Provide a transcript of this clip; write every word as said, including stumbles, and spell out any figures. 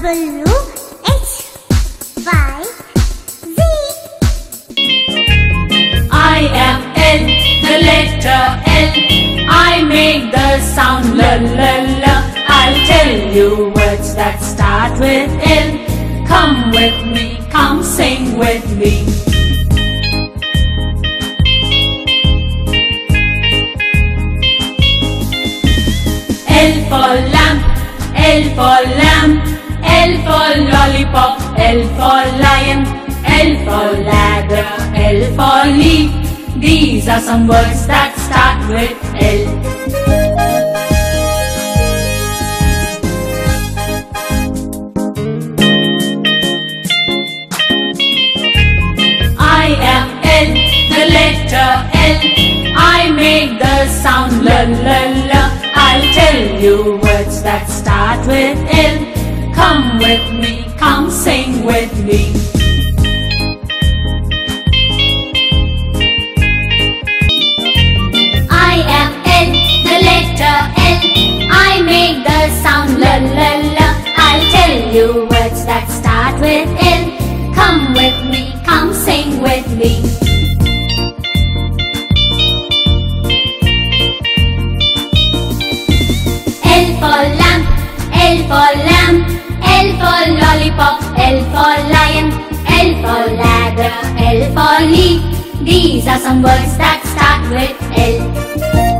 W X Y Z. I am L, the letter L. I make the sound L, L, L. I'll tell you words that start with L. Come with me, come sing with me. L for lamp, L for lamp, L for lollipop, L for lion, L for ladder, L for leaf. These are some words that start with L. I am L, the letter L. I make the sound L, L, L. I'll tell you words that start with L. Come with me, come sing with me. I am L, the letter L. I make the sound L, L, L. I'll tell you words that start with L. Come with me, come sing with me. L for lamp, L for lamp, L for lollipop, L for lion, L for ladder, L for leaf. These are some words that start with L.